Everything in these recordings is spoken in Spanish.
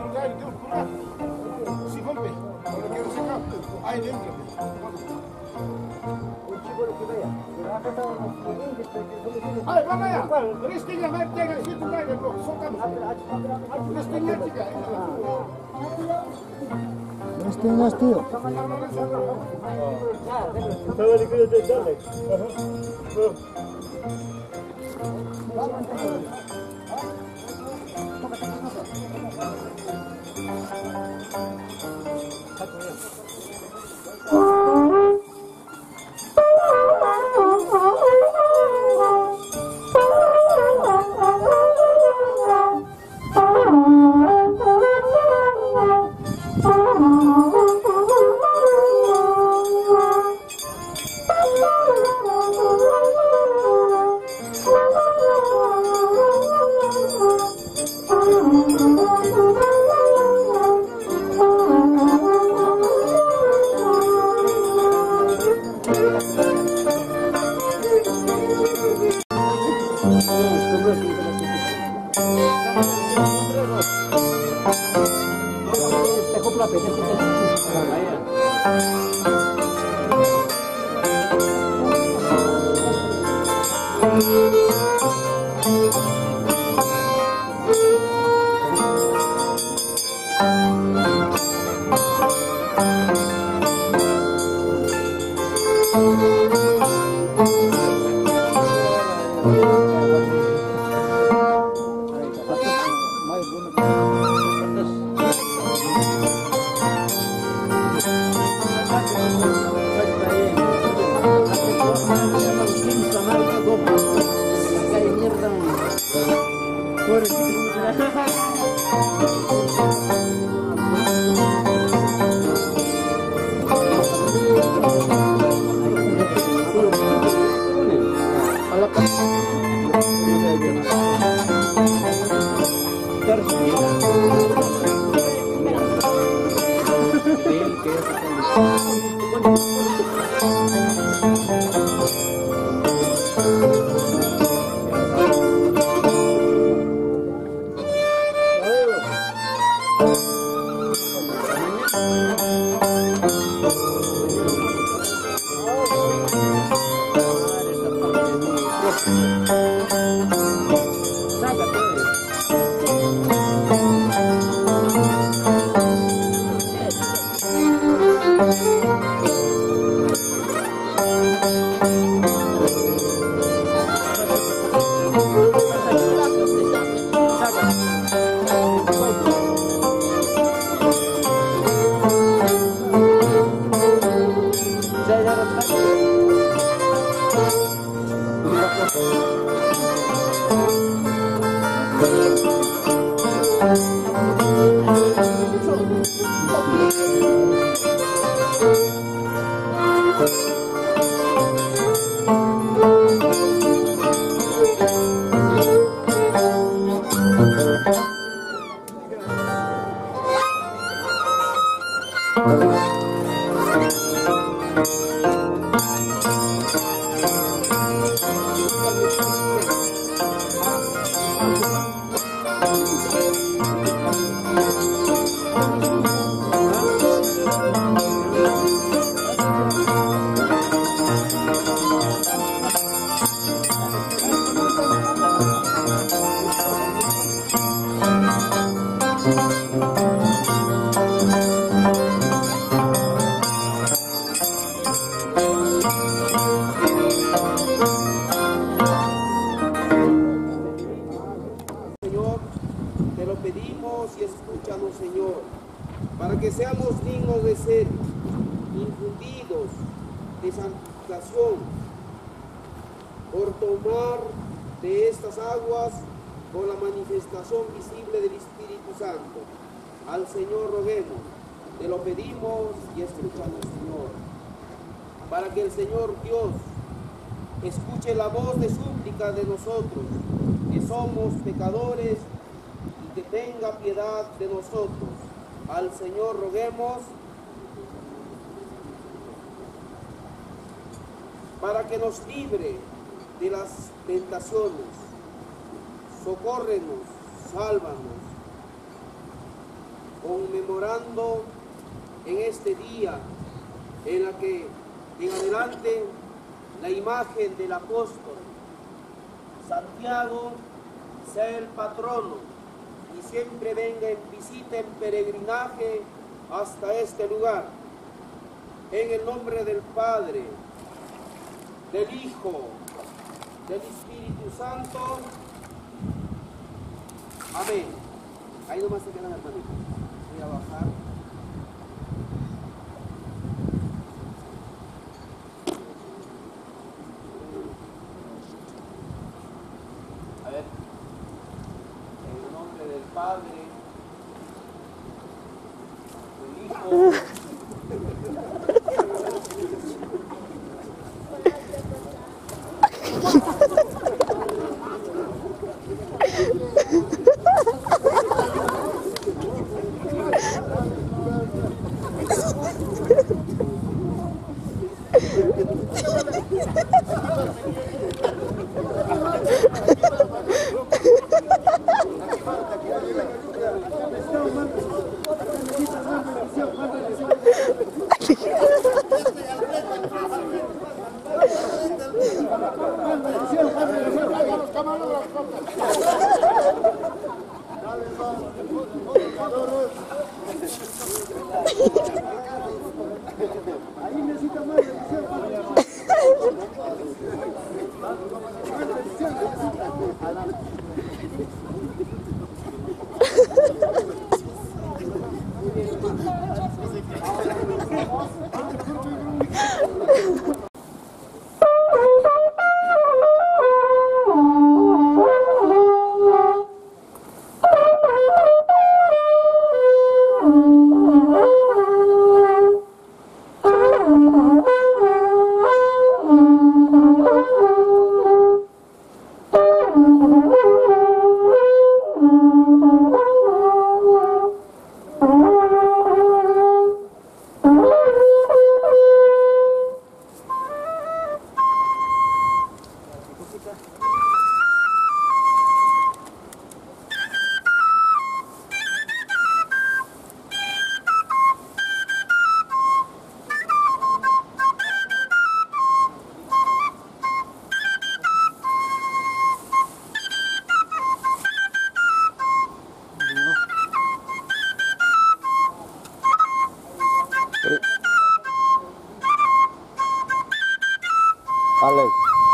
Ya, yo tengo que curar. Si rompe, cuando quiero sacar, ahí dentro. Ay, vamos allá. Tres que ya me llegan, si tú traes el bloque, soltamos. Tres que ya llegan. Tres teñas, tío. por tomar de estas aguas por la manifestación visible del Espíritu Santo. Al Señor roguemos, te lo pedimos y escúchanos, Señor, para que el Señor Dios escuche la voz de súplica de nosotros, que somos pecadores, y que tenga piedad de nosotros. Al Señor roguemos, para que nos libre de las tentaciones, socórrenos, sálvanos. conmemorando en este día en la que en adelante la imagen del apóstol Santiago sea el patrono y siempre venga en visita, en peregrinaje hasta este lugar. En el nombre del Padre, del Hijo, del Espíritu Santo. Amén. Ahí nomás se quedan, hermanitos. Voy a bajar. A ver. En el nombre del Padre, del Hijo. Alex.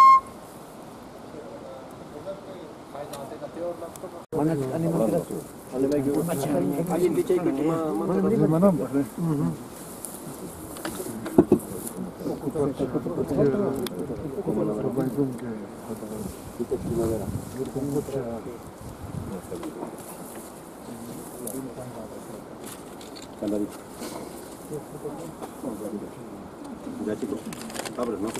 Ya chicos, abres, ¿no?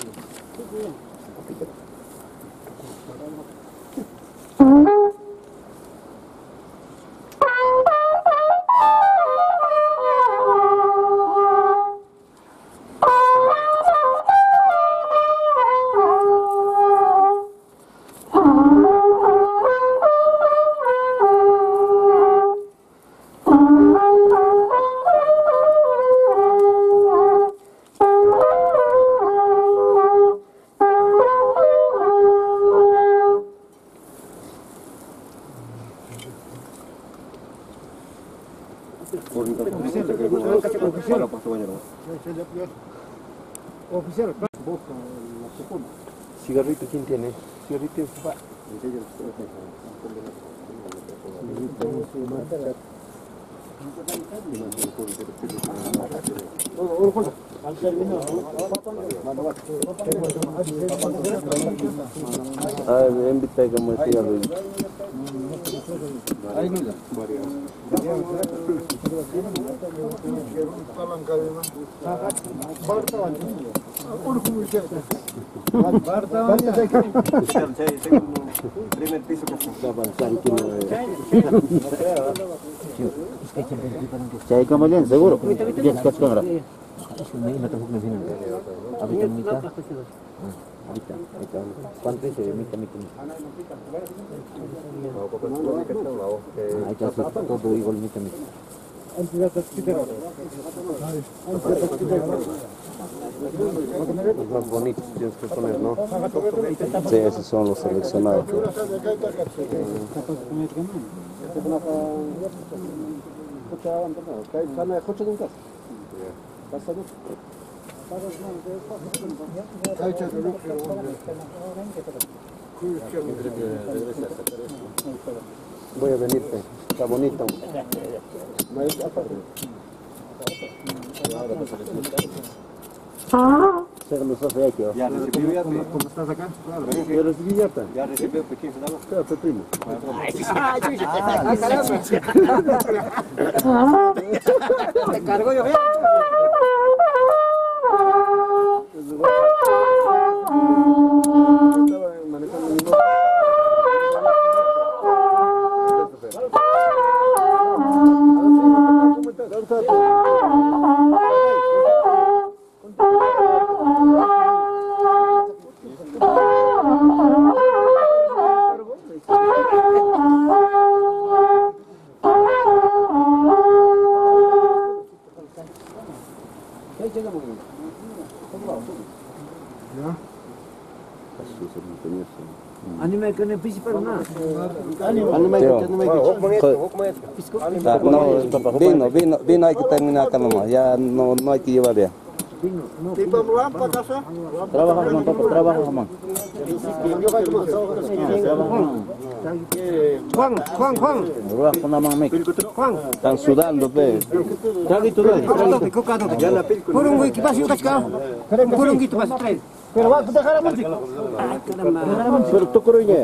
Oficial, ¿Cigarrito quién tiene? Cigarrito en papá. Invita a como cigarrito. Primer piso que se avanzar y Chay kamalian seguro. Yes, kat kamera. ¿Cuánto es mitad? Hay que hacer todo igual mitad. Los más bonitos tienes que poner, ¿no? Sí, esos son los seleccionados. Voy a venirte, está bonito. Ya recibió ya. ¿Cómo estás acá? Claro. Ya recibí ya. Ya recibió pequeño. Claro, primo. Te cargo yo. Anime ka na principal na. Vino hay que terminar acá nomás, ya no hay que llevar ya. Trabaja naman, papa, trabaha naman. Juan. Ruah ko naman, Mek. Están sudando, pe. Tragi to lang. Purong kipas yung ka. Purong kipas. Pero wag kita harap mo. Pero tukuro niya.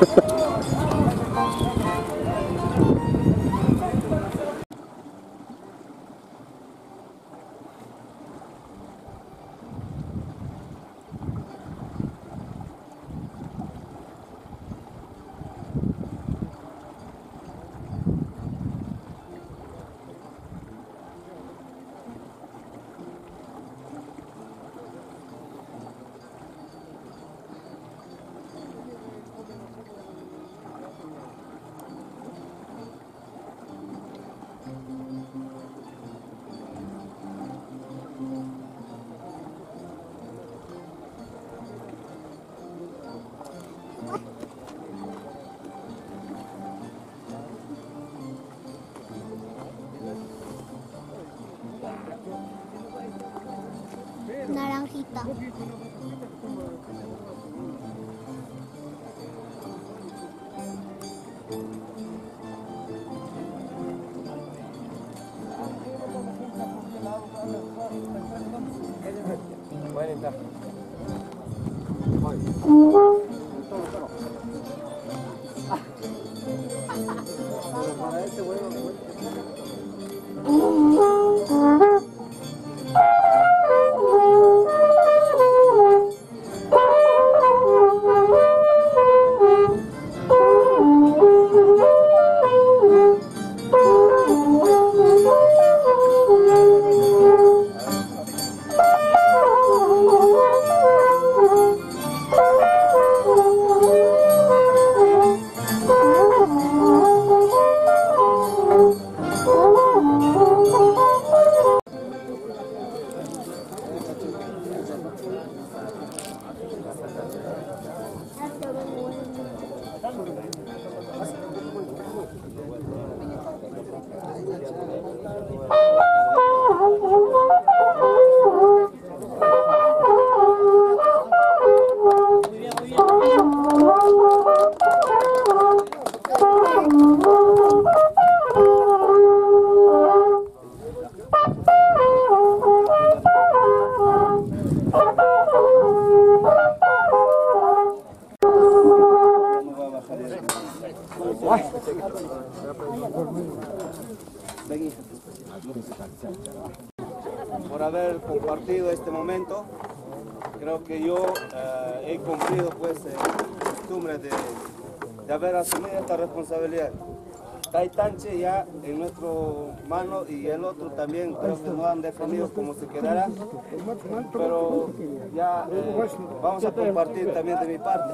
Naranjita. Por haber compartido este momento, creo que yo he cumplido pues la costumbre de haber asumido esta responsabilidad. Taitanche ya en nuestro mano y el otro también creo que no han definido cómo se quedará, pero ya vamos a compartir también de mi parte.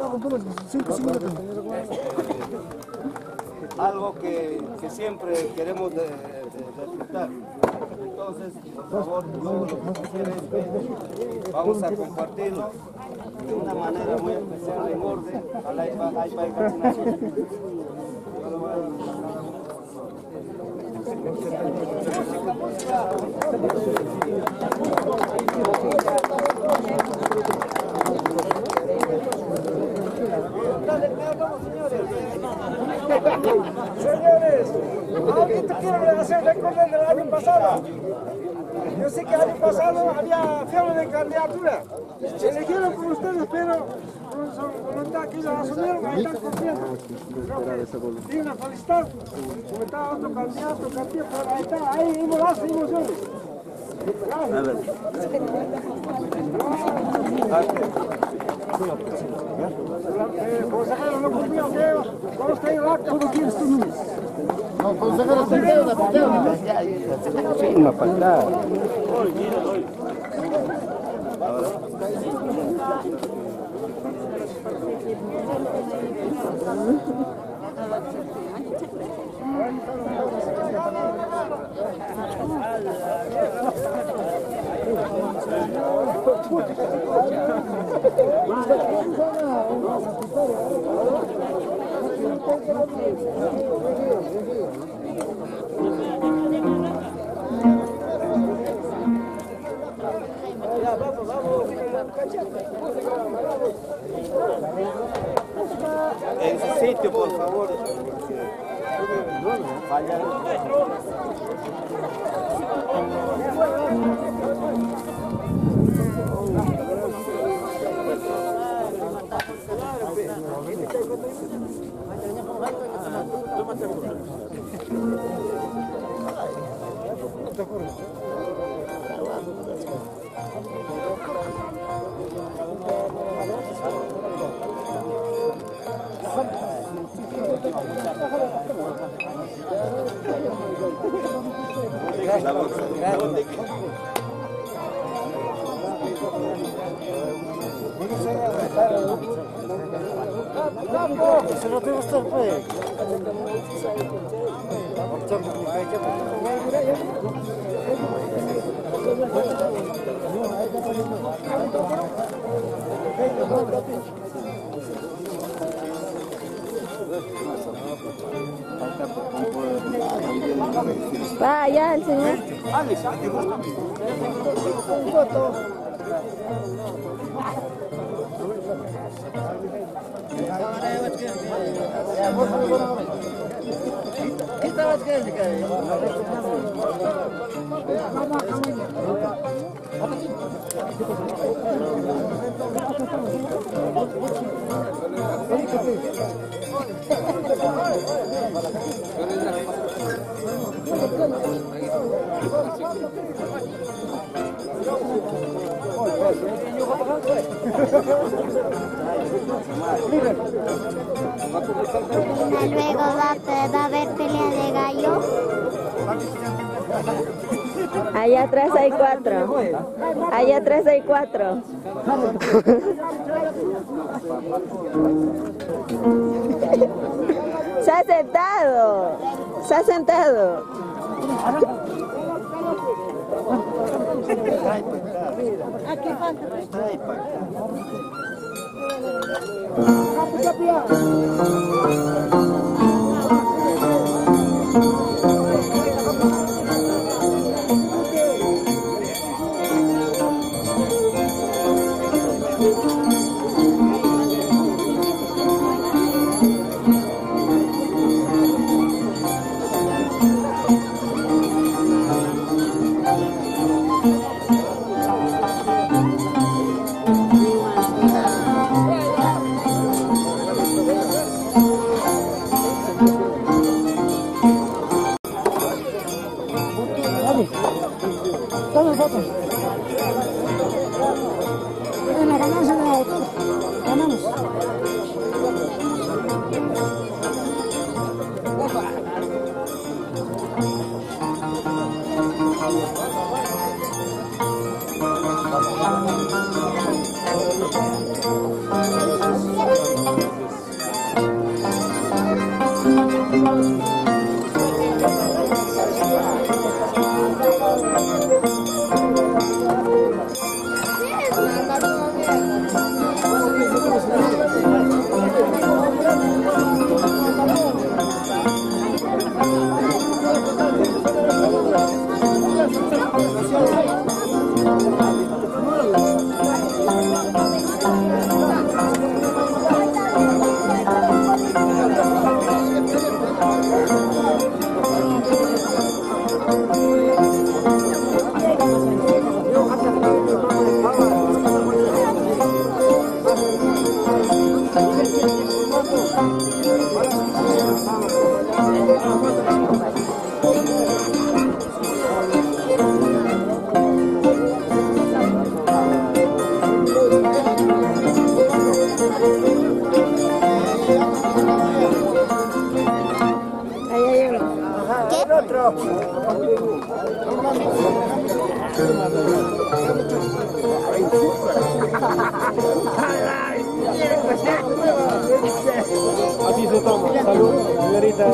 Algo que siempre queremos disfrutar. Entonces, por favor, vamos a compartirlo de una manera muy especial en orden a la Señores, alguien te quiere hacer recordar del año pasado. Yo sé que el año pasado había fiebre de candidatura. Se eligieron por ustedes, pero con su voluntad que ellos asumieron, ahí están cumpliendo. Digo una felicitar, como estaba otro candidato, pero ahí está, ahí hemos las emociones. Consejero, no cumplió, ¿cómo está el acta? ¿Cómo quieres tu número? No, consejero, te queda una patada. Sí, una patada. En su sitio, por favor. Vaya. Se no te gusta el pues. Va allá el señor. Luego va a haber pelea de gallo. Allá atrás hay 4. Allá atrás hay 4. Se ha sentado. Se ha sentado. Aquí falta. Así se toma. Salud, señorita.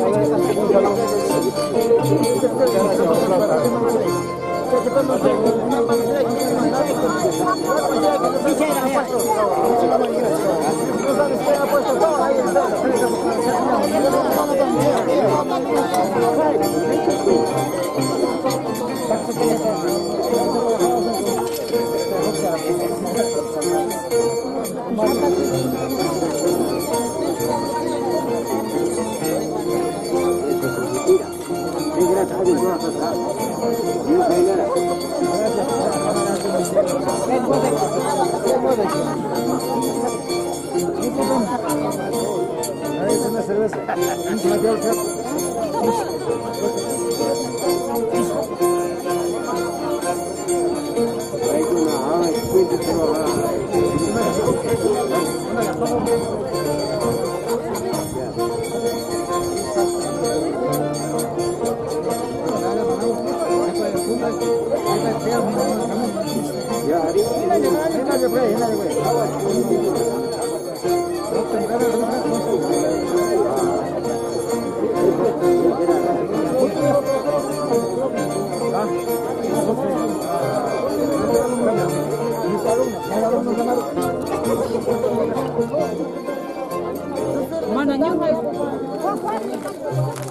Mana